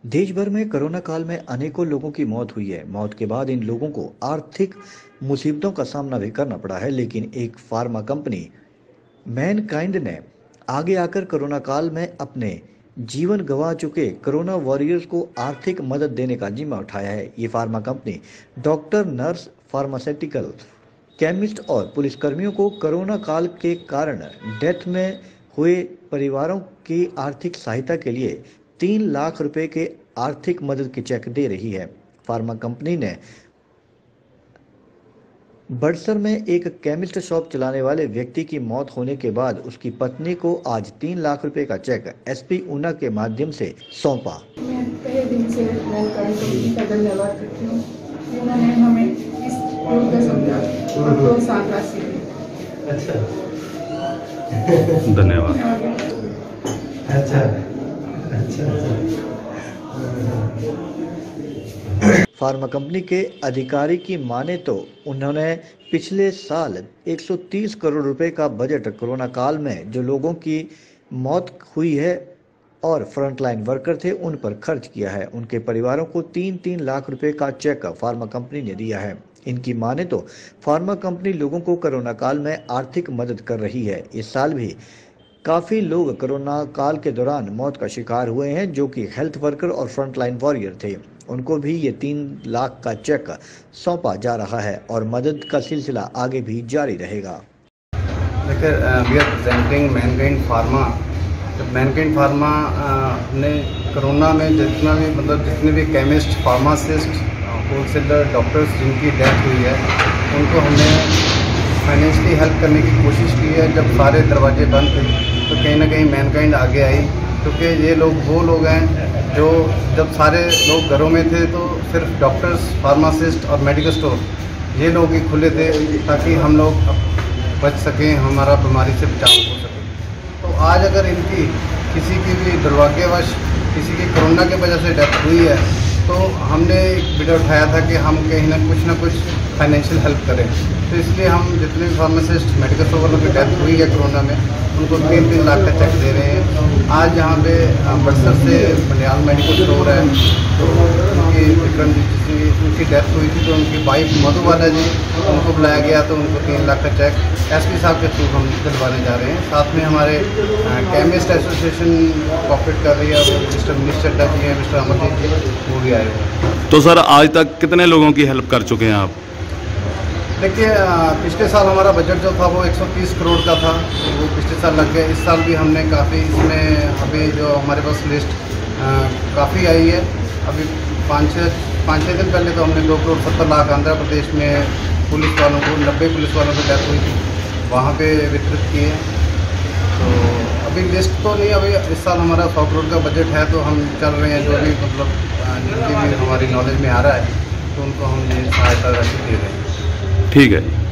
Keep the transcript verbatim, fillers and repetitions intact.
देश भर में कोरोना काल में अनेकों लोगों की मौत हुई है। मौत के बाद इन लोगों को आर्थिक मुसीबतों का सामना भी करना पड़ा है, लेकिन एक फार्मा कंपनी मैनकाइंड ने आगे आकर कोरोना काल में अपने जीवन गंवा चुके कोरोना वॉरियर्स को आर्थिक मदद देने का जिम्मा उठाया है। ये pharma company doctor, nurse, pharmaceutical, chemist और पुलिसकर्मियों को कोरोना काल के कारण डेथ में हुए परिवारों की आर्थिक सहायता के लिए तीन लाख रुपए के आर्थिक मदद के चेक दे रही है। फार्मा कंपनी ने बड़सर में एक केमिस्ट शॉप चलाने वाले व्यक्ति की मौत होने के बाद उसकी पत्नी को आज तीन लाख रुपए का चेक एसपी ऊना के माध्यम से सौंपा। मैं पहले दिन से मैनकाइंड कंपनी का धन्यवाद करती हूँ। उन्होंने हमें इस रोग का समझा और प्रोत्साहन राशि दी। अच्छा, धन्यवाद। अच्छा अच्छा फार्मा कंपनी के अधिकारी की माने तो उन्होंने पिछले साल एक सौ तीस करोड़ रुपए का बजट कोरोना काल में जो लोगों की मौत हुई है और फ्रंटलाइन वर्कर थे उन पर खर्च किया है। उनके परिवारों को तीन तीन लाख रुपए का चेक फार्मा कंपनी ने दिया है। इनकी माने तो फार्मा कंपनी लोगों को कोरोना काल में आर्थिक मदद कर रही है। इस साल भी काफ़ी लोग कोरोना काल के दौरान मौत का शिकार हुए हैं, जो कि हेल्थ वर्कर और फ्रंटलाइन वॉरियर थे। उनको भी ये तीन लाख का चेक सौंपा जा रहा है और मदद का सिलसिला आगे भी जारी रहेगा। देखिए, we are presenting Mankind Pharma. जब मैनकाइंड फार्मा ने कोरोना में जितना भी मतलब जितने भी केमिस्ट, फार्मासिस्ट, होलसेलर, डॉक्टर्स जिनकी डेथ हुई है उनको हमने फाइनेंशियली हेल्प करने की कोशिश की है। जब सारे दरवाजे बंद थे तो कहीं ना कहीं मैनकाइंड आगे आई, क्योंकि ये लोग वो लोग हैं जो जब सारे लोग घरों में थे तो सिर्फ डॉक्टर्स, फार्मासिस्ट और मेडिकल स्टोर ये लोग ही खुले थे ताकि हम लोग बच सकें, हमारा बीमारी से बचाव हो सके। तो आज अगर इनकी किसी की भी दुर्भाग्यवश किसी की कोरोना की वजह से डेथ हुई है तो हमने एक वीडियो उठाया था कि हम कहीं ना कुछ ना कुछ फाइनेंशियल हेल्प करें। तो इसलिए हम जितने भी फार्मासिस्ट, मेडिकल स्टोर वालों की डेथ हुई है कोरोना में उनको तीन तीन लाख का चेक दे रहे हैं। आज यहाँ पे बड़सर से बनियाल मेडिकल स्टोर है, तो उनकी विक्रम जी उनकी डेथ हुई थी तो उनकी वाइफ मधुबाला जी उनको बुलाया गया तो उनको तीन लाख का चेक एसपी साहब के थ्रू हम दिलवाने जा रहे हैं। साथ में हमारे केमिस्ट एसोसिएशन कॉपरेट कर रही है, वो मिस्टर मनीष चड्डा जी हैं, मिस्टर अमरजीत जी, वो भी आए हुए हैं। तो सर, आज तक कितने लोगों की हेल्प कर चुके हैं आप? देखिए, पिछले साल हमारा बजट जो था वो एक सौ तीस करोड़ का था, वो पिछले साल लग गया। इस साल भी हमने काफ़ी इसमें अभी जो हमारे पास लिस्ट काफ़ी आई है। अभी पाँच छः पाँच छः दिन पहले तो हमने दो करोड़ सत्तर लाख आंध्र प्रदेश में पुलिस वालों को, नब्बे पुलिस वालों की डेथ हुई थी, वहाँ पे वितरित किए। तो अभी लिस्ट तो नहीं, अभी इस साल हमारा सौ करोड़ का बजट है तो हम चल रहे हैं, जो भी मतलब जिनकी भी हमारी नॉलेज में आ रहा है तो उनको हम ये सहायता राशि दे रहे हैं। ठीक है।